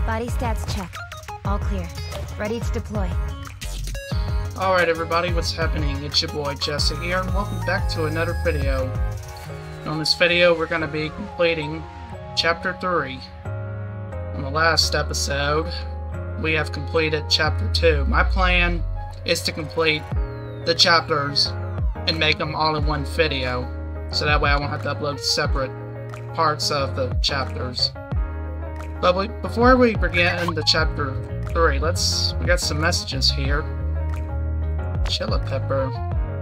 Body stats check. All clear. Ready to deploy. Alright everybody, what's happening? It's your boy Jesse here, and welcome back to another video. On this video, we're going to be completing Chapter 3. On the last episode, we have completed Chapter 2. My plan is to complete the chapters and make them all in one video, so that way I won't have to upload separate parts of the chapters. But before we begin the Chapter 3, we got some messages here. Chili Pepper.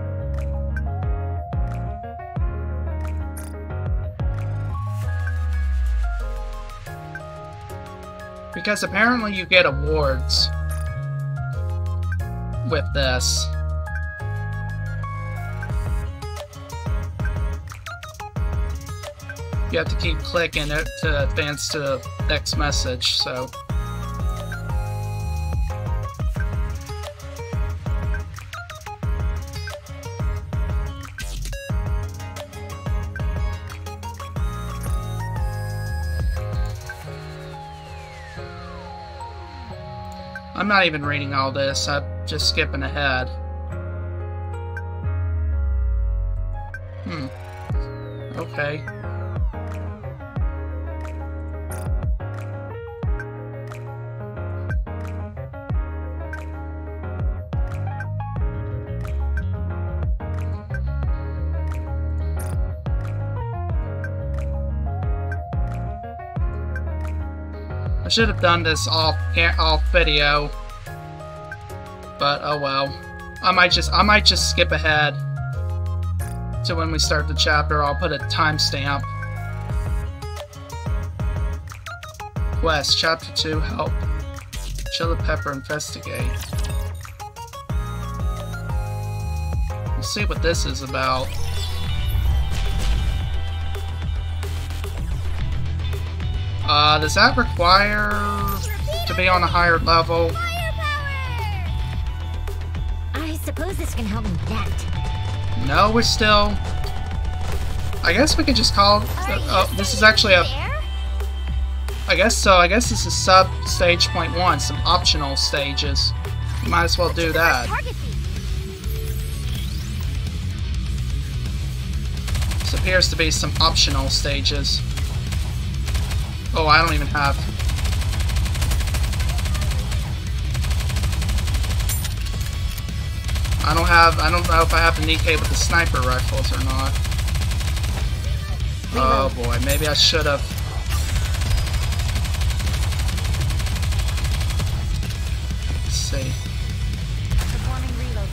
Because apparently you get awards with this. You have to keep clicking it to advance to the next message, so. I'm not even reading all this, I'm just skipping ahead. Okay. I should have done this off video, but oh well. I might just skip ahead to when we start the chapter. I'll put a timestamp. Quest Chapter 2 Help Chili Pepper Investigate. Let's see what this is about. Does that require to be on a higher level? I suppose this can help me that. No, we're still... I guess we could just call... oh, this is actually a... I guess so. I guess this is sub-stage .1, some optional stages. You might as well do that. This appears to be some optional stages. Oh, I don't even have... I don't know if I have the Nikkei with the sniper rifles or not. Oh boy, maybe I should have. Let's see. Performing reload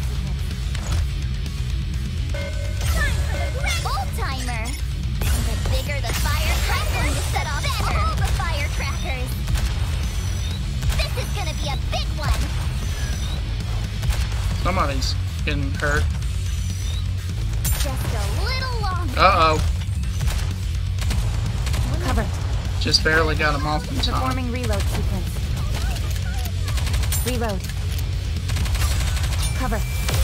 sequence. Full timer. The bigger the firecracker, you set off all the firecrackers. This is gonna be a big one. Somebody's getting hurt. Just a little longer. Uh-oh. Cover. Just barely got him off in time. Performing reload sequence. Reload. Cover.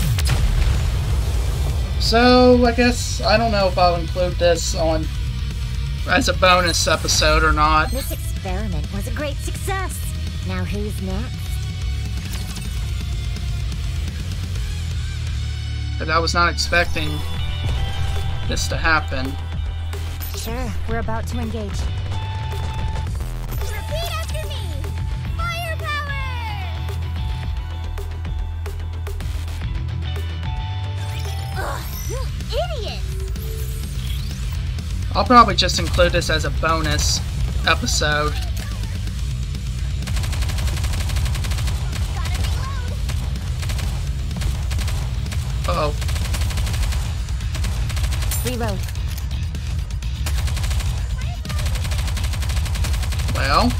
So, I guess, I don't know if I'll include this on as a bonus episode or not. This experiment was a great success. Now who's next? But I was not expecting this to happen. Sure, we're about to engage. Repeat after me! Firepower! Ugh, you idiot! I'll probably just include this as a bonus episode. Uh-oh. Reload. Well.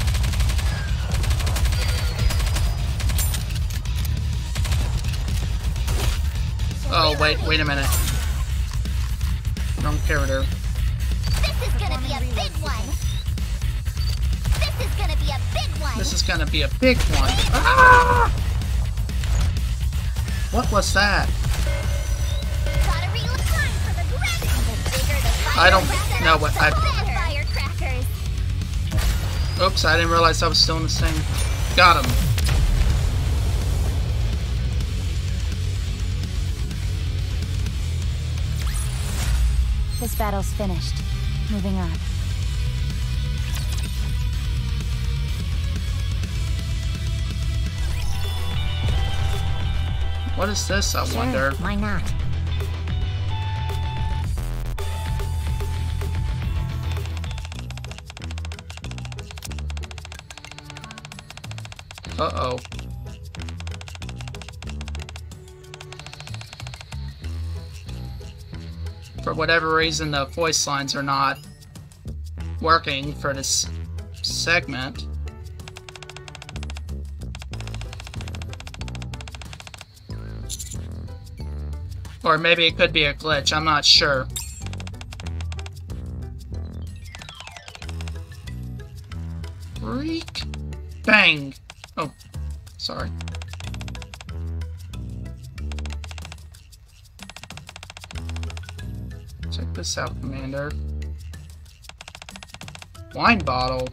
Oh, wait a minute. Wrong character. This is gonna be a big one. This is gonna be a big one. This is gonna be a big one. Ah! What was that? I don't know what I... Oops, I didn't realize I was still in the same. Got him. This battle's finished. Moving on. What is this, I wonder? Why not? Uh-oh. For whatever reason, the voice lines are not working for this segment. Or maybe it could be a glitch, I'm not sure. Freak! Bang! Oh, sorry. Check this out, Commander. Wine bottle.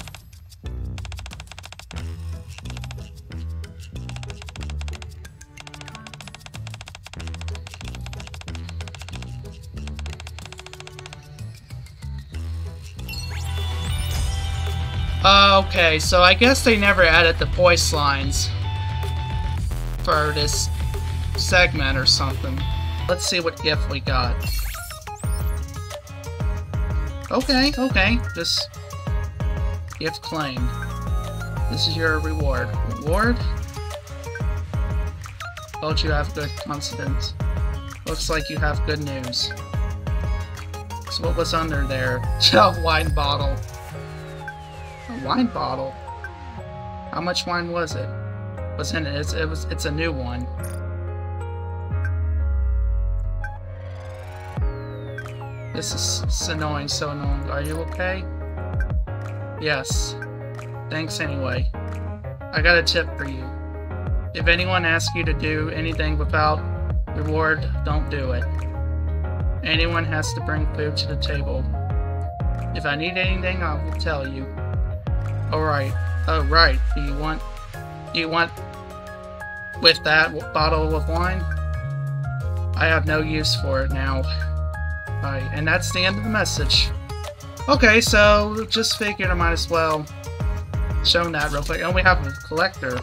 Okay, so I guess they never added the voice lines for this segment or something. Let's see what gift we got. Okay, okay. This gift claimed. This is your reward. Reward? Told you have good coincidence. Looks like you have good news. So what was under there? A wine bottle. A wine bottle? How much wine was it? What's in it? It's a new one. This is annoying, so annoying. Are you okay? Yes. Thanks anyway. I got a tip for you. If anyone asks you to do anything without reward, don't do it. Anyone has to bring food to the table. If I need anything, I will tell you. Alright. Oh, right. Do you want with that bottle of wine? I have no use for it now. Alright, and that's the end of the message. Okay, so just figured I might as well show that real quick. And we have a collector.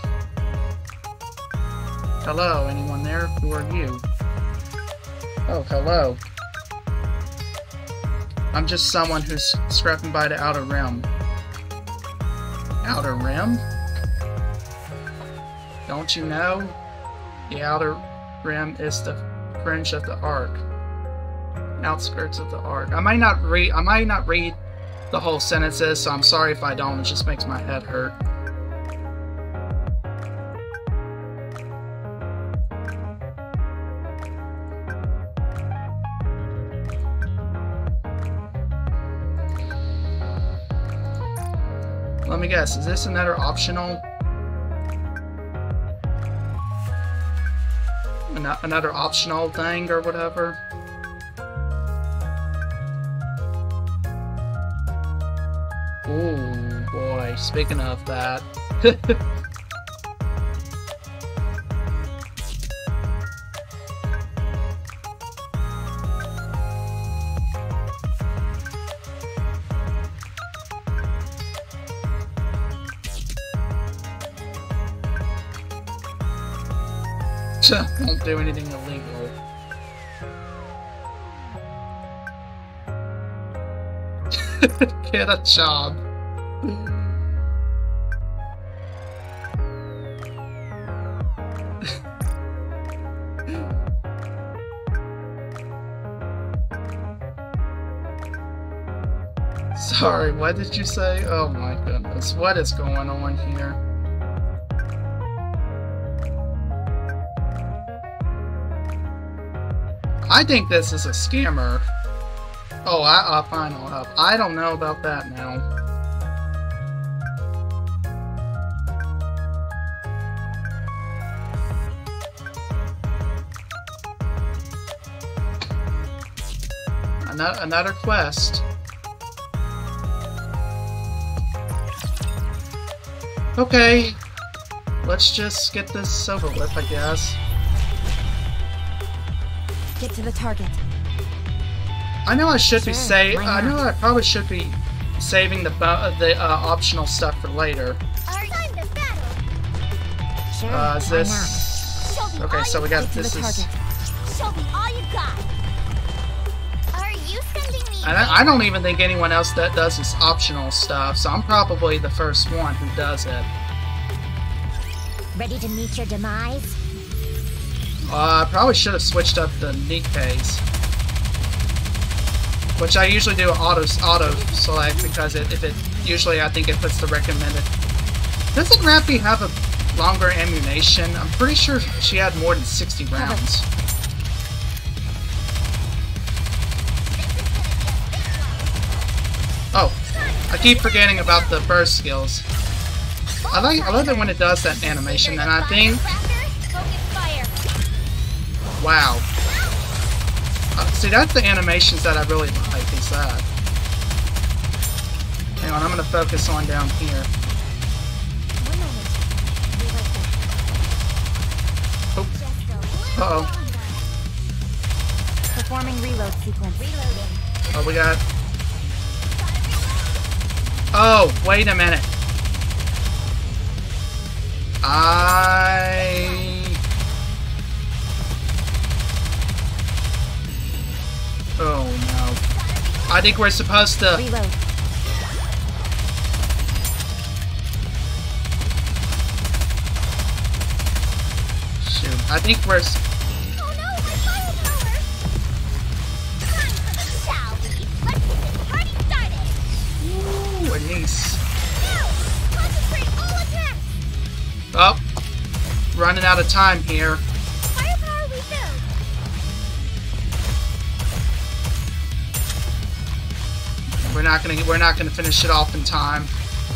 Hello, anyone there? Who are you? Oh, hello. I'm just someone who's scrapping by the Outer Rim. Outer Rim? Don't you know? The Outer Rim is the fringe of the arc. Outskirts of the arc. I might not read the whole sentences, so I'm sorry if I don't. It just makes my head hurt. Let me guess, is this another optional? Another optional thing or whatever? Ooh, boy, speaking of that. Don't do anything illegal. Get a job. Sorry, what did you say? Oh my goodness, what is going on here? I think this is a scammer. Oh, final help. I don't know about that now. Another quest. Okay. Let's just get this over with, I guess. Get to the target. I know I should be Sure, why I know not? I probably should be saving the optional stuff for later. Our time to battle. Sure. Is why this... Show me Okay, all so we you got not? Get to this the is... target. Show me all you got. Are you sending me? I don't even think anyone else that does this optional stuff, so I'm probably the first one who does it. Ready to meet your demise? I probably should have switched up the Nikkeis, which I usually do auto select because usually I think it puts the recommended. Doesn't Rappy have a longer ammunition? I'm pretty sure she had more than 60 rounds. Oh, I keep forgetting about the burst skills. I love it when it does that animation, and I think, wow. See, that's the animations that I really like, is that. Hang on, I'm gonna focus on down here. Oh. Uh-oh. Performing reload sequence. Oh, we got... Oh, wait a minute. Oh no. I think we're supposed to... Reload. Shoot. I think we're... Oh no, my firepower! Time for the shall we? Let's get this party started! Ooh, a niece. Now, concentrate all attacks! Oh. Running out of time here. Firepower refilled! We're not gonna finish it off in time.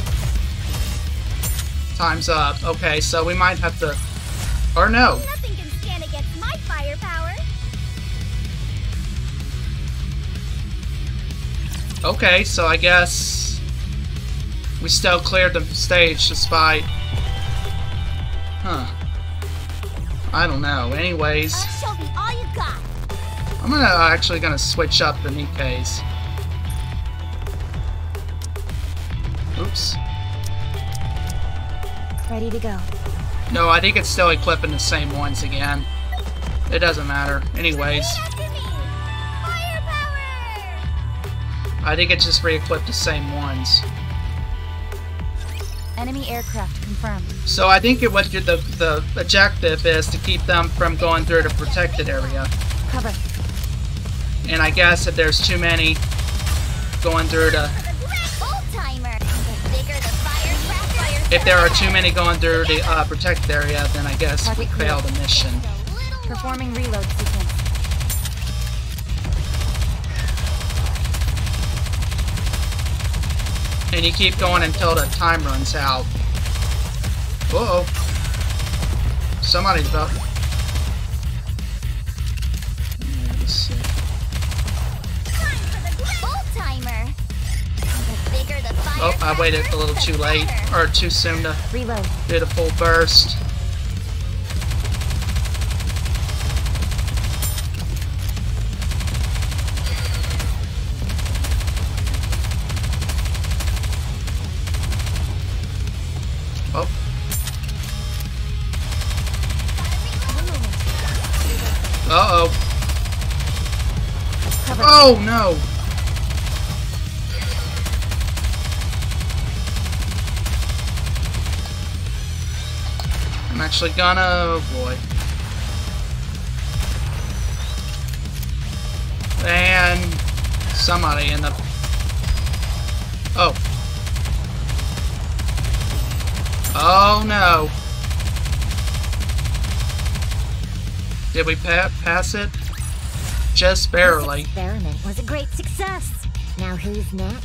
Time's up. Okay, so we might have to... Or no. Nothing can stand against my firepower! Okay, so I guess... We still cleared the stage despite... Huh. I don't know. Anyways, Show me all you got! I'm actually gonna switch up the Nikkeis. Oops. Ready to go. No, I think it's still equipping the same ones again. It doesn't matter. Anyways, After me! Firepower! I think it just re-equipped the same ones. Enemy aircraft confirmed. So I think what the objective is to keep them from going through the protected area. Cover. And I guess if there's too many going through the... Old-timer! The bigger the firecracker... If there are too many going through the protected area, then I guess we Target clear. failed the mission. Performing reload sequence. And you keep going until the time runs out. Uh-oh. Somebody's about... Let's see. Old-timer! The bigger the Oh, I waited a little firecracker, too late, the or too soon to Reload. do the full burst. Oh. Uh-oh. Cover. Oh, no. I'm actually gonna... Oh, boy. And... somebody in the... Oh. Oh, no. Did we pass it? Just barely. This experiment was a great success. Now who's next?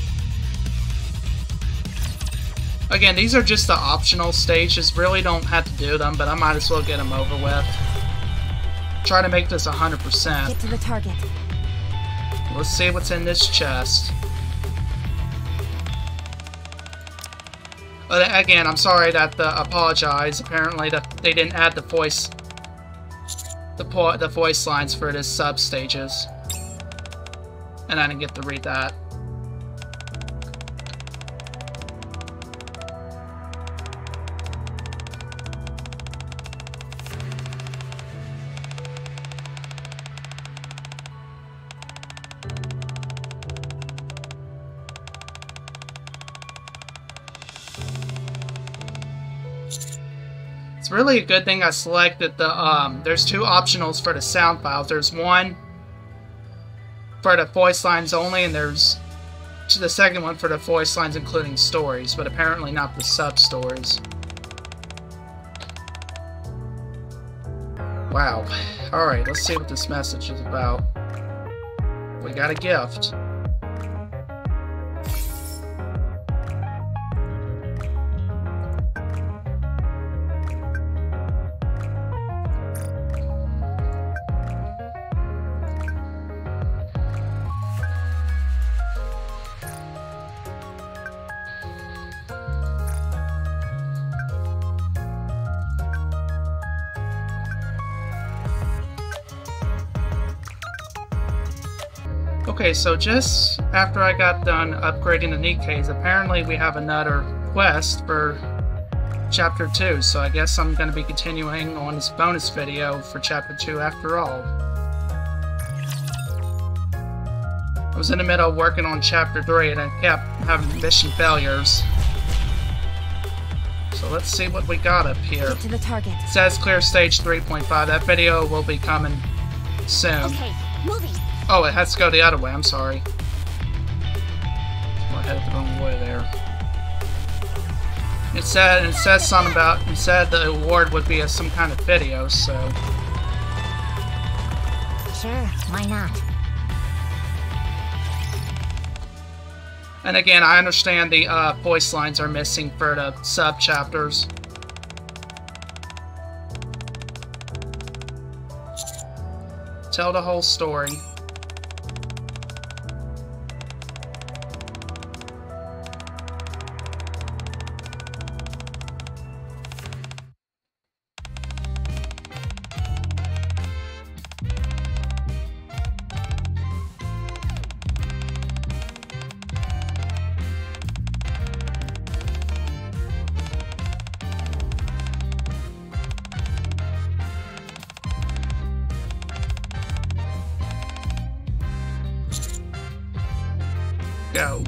Again, these are just the optional stages. Really don't have to do them, but I might as well get them over with. Try to make this 100%. Get to the target. Let's see what's in this chest. Again, I'm sorry that apologize. Apparently that they didn't add the voice lines for the sub stages. And I didn't get to read that. It's really a good thing I selected the, there's two optionals for the sound files. There's one for the voice lines only, and there's the second one for the voice lines including stories, but apparently not the sub-stories. Wow. Alright, let's see what this message is about. We got a gift. Okay, so just after I got done upgrading the Nikkeis, apparently we have another quest for Chapter 2, so I guess I'm going to be continuing on this bonus video for Chapter 2 after all. I was in the middle of working on Chapter 3 and I kept having mission failures. So let's see what we got up here. Get to the target. It says clear stage 3.5. That video will be coming soon. Okay, moving. Oh, it has to go the other way. I'm sorry. I headed the wrong way there. It says something about. It said the award would be some kind of video. So. Sure, why not? And again, I understand the voice lines are missing for the sub chapters. Tell the whole story. Go.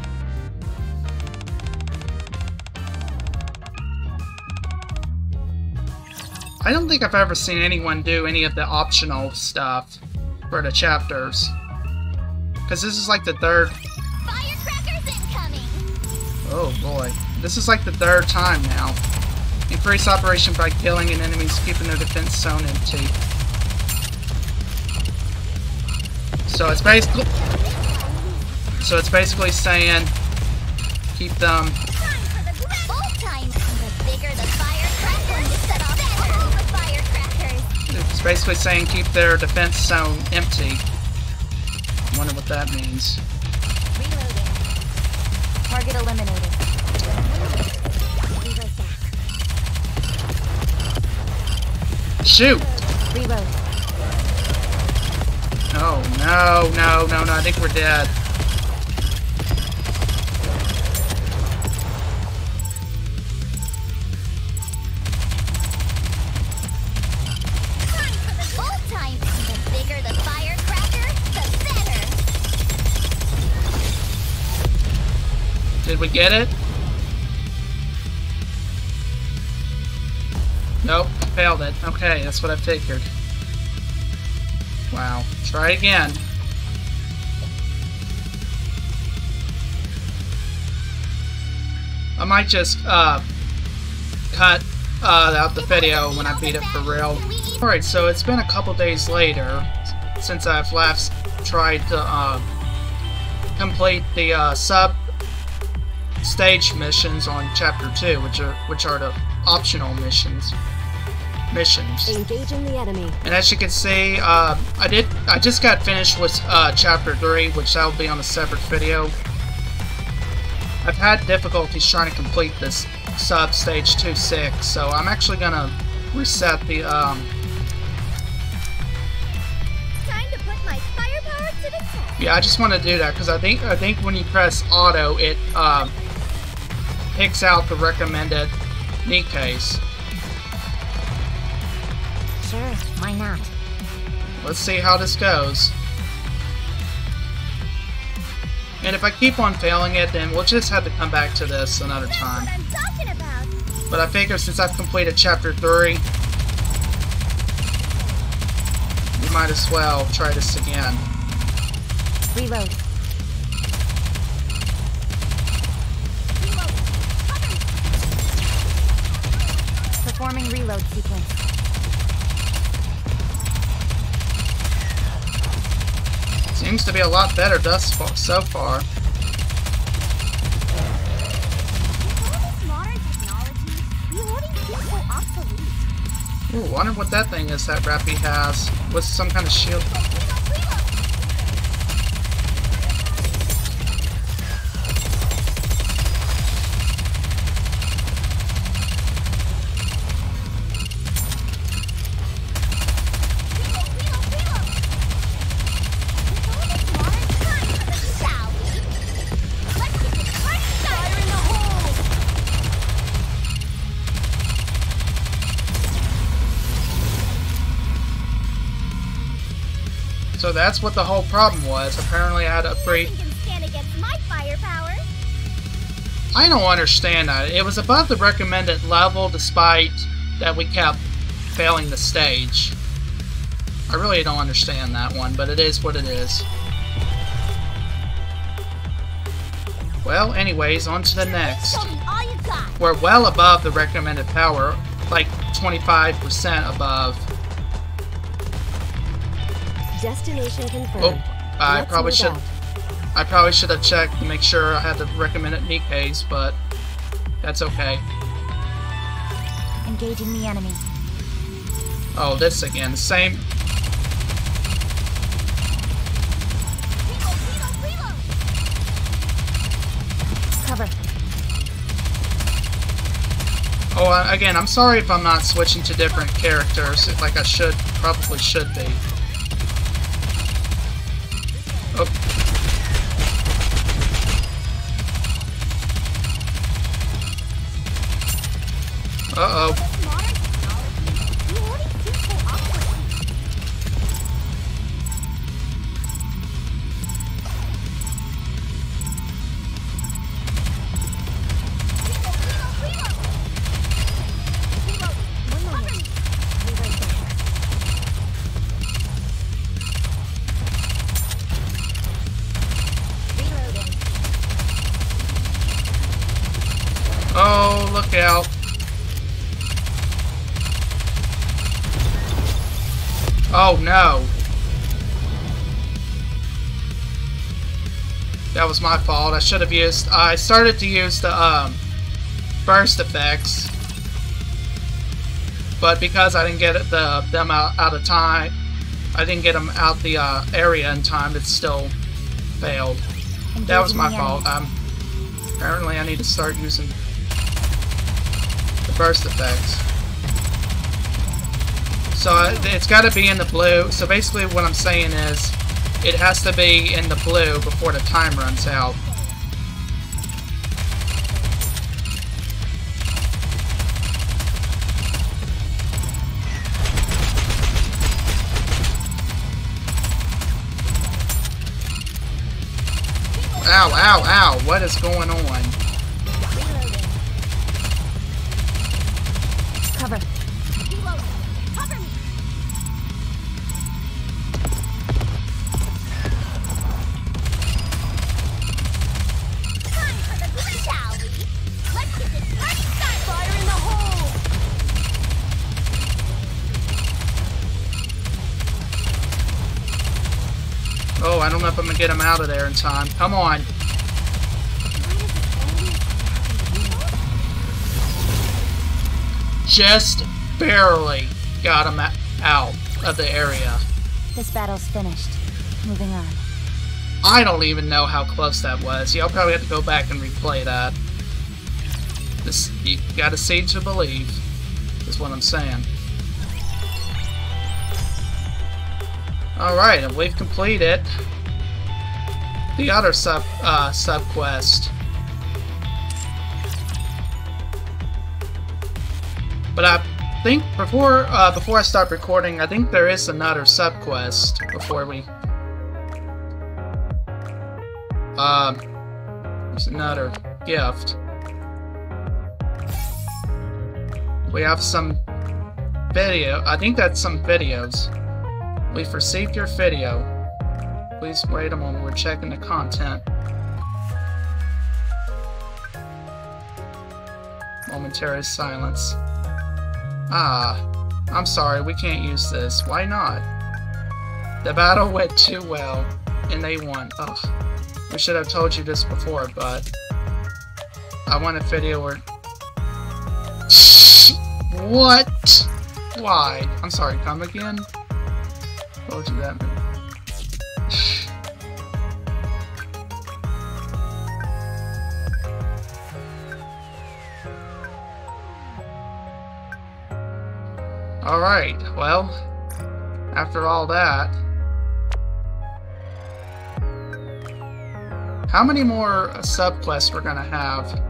I don't think I've ever seen anyone do any of the optional stuff for the chapters. Because this is like the third... Firecrackers incoming! Oh boy. This is like the third time now. Increase operation by killing an enemies, keeping their defense zone empty. So it's basically... saying, keep them. Time for the old time. The bigger the firecracker, you set off all the firecrackers. It's basically saying keep their defense zone empty. I wonder what that means. Reloading. Target eliminated. Reload back. Shoot! Reload. Oh no, no, no, no! I think we're dead. Did we get it? Nope, failed it. Okay, that's what I figured. Wow. Try again. I might just cut out the video when I beat it for real. Alright, so it's been a couple days later since I've last tried to complete the sub stage missions on Chapter 2, which are the optional missions. Engaging the enemy. And as you can see, I just got finished with Chapter 3, which that will be on a separate video. I've had difficulties trying to complete this sub stage 2-6, so I'm actually gonna reset the Time to put my firepower to the test. yeah, I just want to do that because I think when you press auto, it picks out the recommended Nikkeis. Sure, why not? Let's see how this goes. And if I keep on failing it, then we'll just have to come back to this another That's time. what I'm talking about. But I figure since I've completed Chapter 3, we might as well try this again. Reload. Performing reload sequence. Seems to be a lot better so far. With all this modern technology, reloading feels so obsolete. Ooh, wonder what that thing is that Rappy has. With some kind of shield. So that's what the whole problem was. Apparently I had to upgrade. Nothing can stand against my firepower. I don't understand that. It was above the recommended level despite that we kept failing the stage. I really don't understand that one, but it is what it is. Well, anyways, on to the next. Show me all you got. We're well above the recommended power, like 25% above. Destination confirmed. Oh, I Let's probably move should. out. I probably should have checked to make sure I had the recommended Nikkeis, but that's okay. Engaging the enemy. Oh, this again. Same. Reload. Cover. Oh, again, I'm sorry if I'm not switching to different characters like I probably should be. Oh. Uh-oh. With modern technology, reloading feels so obsolete. Reload. One moment. I'll be right there. Reloading. Oh, look out. Oh, no. That was my fault. I should have used... I started to use the, burst effects. But because I didn't get them out of time... I didn't get them out the, area in time, it still failed. That was my fault. Apparently I need to start using the burst effects. So it's got to be in the blue. So basically what I'm saying is it has to be in the blue before the time runs out. Ow, ow, ow. What is going on? Reloading. Cover. Reload. Cover me. Time for the grid, shall we? Let's get this party started. Fire in the hole. Oh, I don't know if I'm going to get him out of there in time. Come on. Just barely got him out of the area. This battle's finished. Moving on. I don't even know how close that was. Y'all probably have to go back and replay that. You gotta see to believe, is what I'm saying. Alright, and we've completed the other sub-quest. But I think before I start recording, I think there is another sub-quest before we... there's another gift. We have some video. I think that's some videos. We've received your video. Please wait a moment. We're checking the content. Momentary silence. I'm sorry. We can't use this. Why not? The battle went too well, and they won. Ugh. We should have told you this before, but I want a video where... What? Why? I'm sorry, come again? What would that mean? Alright, well, after all that... How many more sub-quests we're gonna have?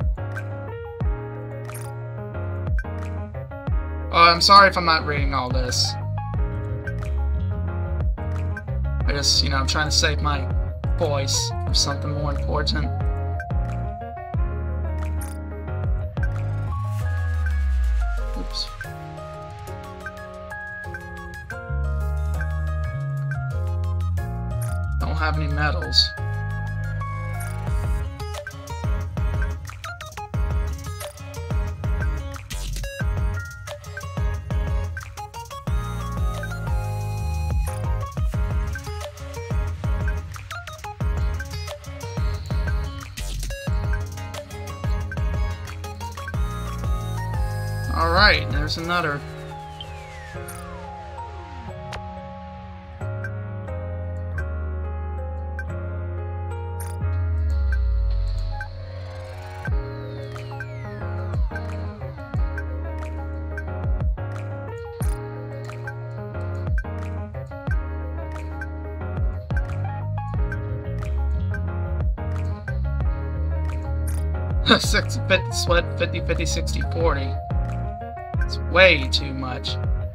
Oh, I'm sorry if I'm not reading all this. I just, I'm trying to save my voice for something more important. Oops. Don't have any medals. Alright, there's another. Split 50, 50, 60, 40. It's way too much.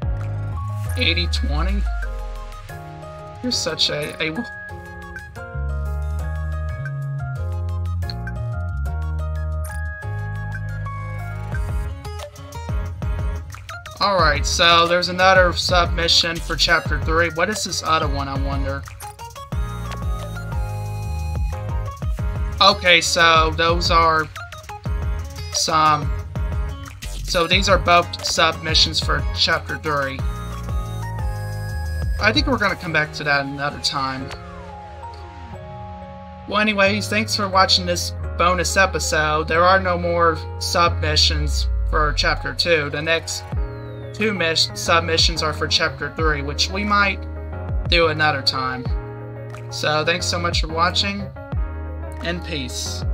80-20? You're such a... Alright, so there's another submission for Chapter 3. What is this other one, I wonder? Okay, so those are some... So these are both submissions for Chapter 3. I think we're going to come back to that another time. Well, anyways, thanks for watching this bonus episode. There are no more submissions for Chapter 2. The next two submissions are for Chapter 3, which we might do another time. So, thanks so much for watching, and peace.